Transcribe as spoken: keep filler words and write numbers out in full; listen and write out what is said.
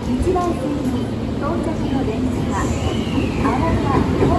日梅線に到着の電車は青葉